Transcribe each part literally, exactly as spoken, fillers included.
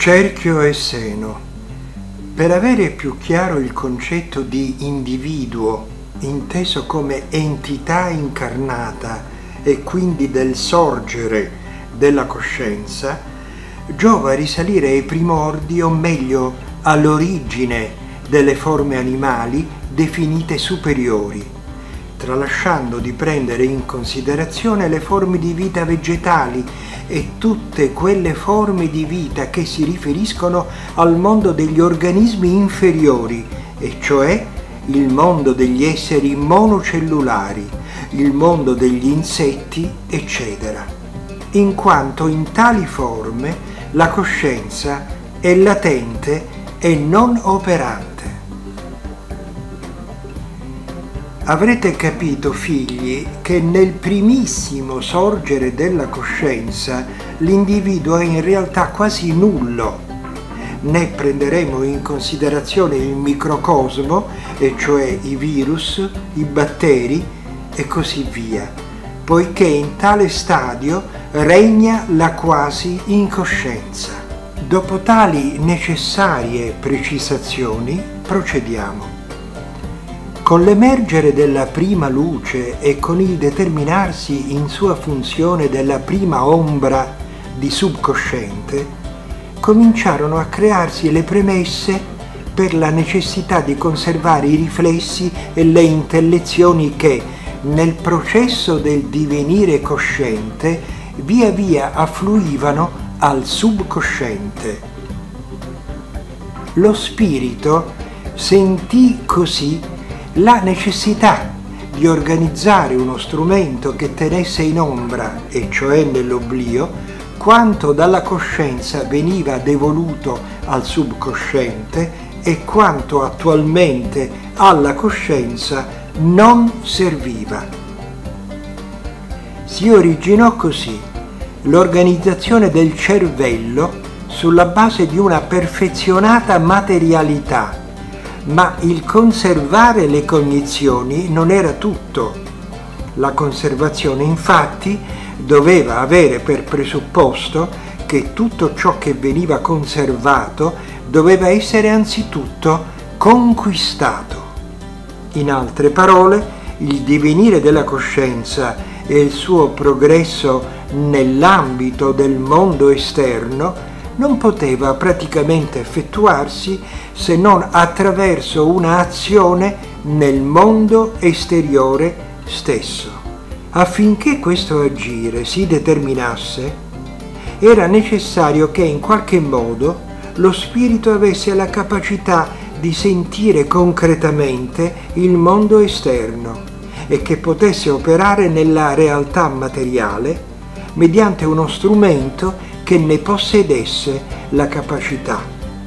Cerchio e seno. Per avere più chiaro il concetto di individuo, inteso come entità incarnata e quindi del sorgere della coscienza, giova risalire ai primordi, o meglio all'origine delle forme animali definite superiori, tralasciando di prendere in considerazione le forme di vita vegetali e tutte quelle forme di vita che si riferiscono al mondo degli organismi inferiori, e cioè il mondo degli esseri monocellulari, il mondo degli insetti, eccetera, in quanto in tali forme la coscienza è latente e non operante. Avrete capito, figli, che nel primissimo sorgere della coscienza l'individuo è in realtà quasi nullo. Ne prenderemo in considerazione il microcosmo, e cioè i virus, i batteri e così via, poiché in tale stadio regna la quasi incoscienza. Dopo tali necessarie precisazioni procediamo. Con l'emergere della prima luce e con il determinarsi in sua funzione della prima ombra di subconsciente, cominciarono a crearsi le premesse per la necessità di conservare i riflessi e le intellezioni che, nel processo del divenire cosciente, via via affluivano al subconsciente. Lo spirito sentì così la necessità di organizzare uno strumento che tenesse in ombra, e cioè nell'oblio, quanto dalla coscienza veniva devoluto al subconsciente e quanto attualmente alla coscienza non serviva. Si originò così l'organizzazione del cervello sulla base di una perfezionata materialità. Ma il conservare le cognizioni non era tutto. La conservazione, infatti, doveva avere per presupposto che tutto ciò che veniva conservato doveva essere anzitutto conquistato. In altre parole, il divenire della coscienza e il suo progresso nell'ambito del mondo esterno non poteva praticamente effettuarsi se non attraverso un'azione nel mondo esteriore stesso. Affinché questo agire si determinasse, era necessario che in qualche modo lo spirito avesse la capacità di sentire concretamente il mondo esterno e che potesse operare nella realtà materiale mediante uno strumento che ne possedesse la capacità.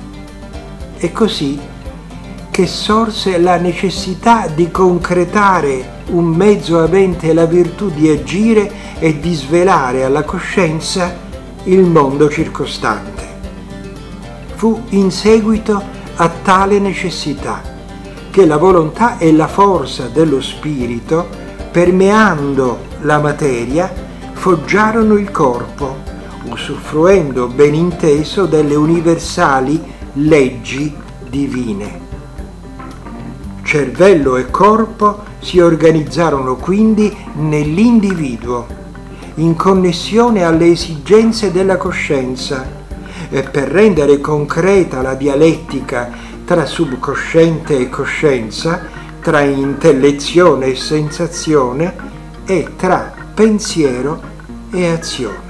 È così che sorse la necessità di concretare un mezzo avente la virtù di agire e di svelare alla coscienza il mondo circostante. Fu in seguito a tale necessità che la volontà e la forza dello spirito, permeando la materia, foggiarono il corpo, usufruendo ben inteso delle universali leggi divine. Cervello e corpo si organizzarono quindi nell'individuo, in connessione alle esigenze della coscienza, e per rendere concreta la dialettica tra subconsciente e coscienza, tra intellezione e sensazione, e tra pensiero e azione.